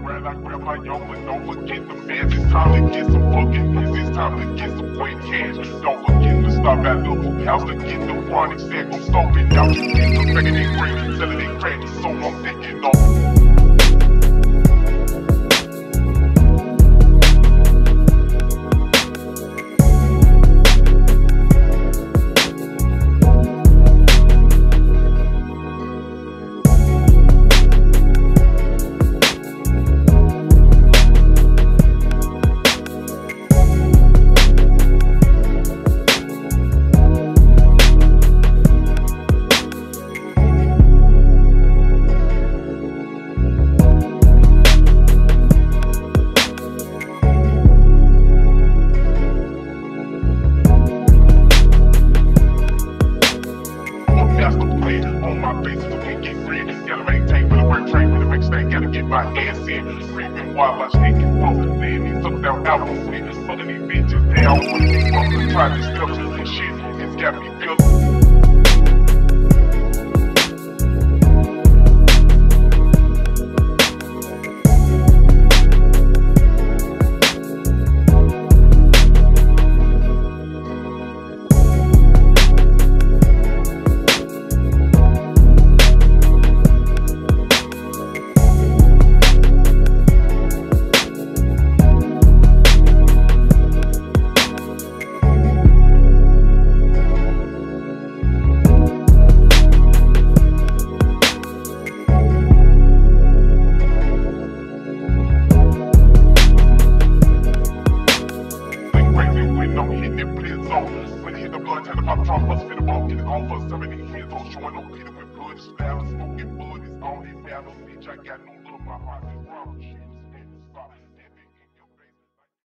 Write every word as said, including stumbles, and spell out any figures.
around, I grab my young, but don't forget the fans. It's time to get some fucking hits, it's time to get some quick cash. Don't forget to stop at Little House to get the chronic sack. I'm stomping out the pizza, making it green, selling it crack, so I'm thinking off. Gotta get my ass in, screaming while I shake it off. Laying these suckers down out on sweet, fucking these bitches down. When these fuckers try to step to this shit, it's got me feeling. When it hit the blood, tell the pop drop, must fit a ball, get it on for seventy years, on showing no Peter with blood, splatter, smoking blood, it's on his battle, bitch, I got no love, my heart.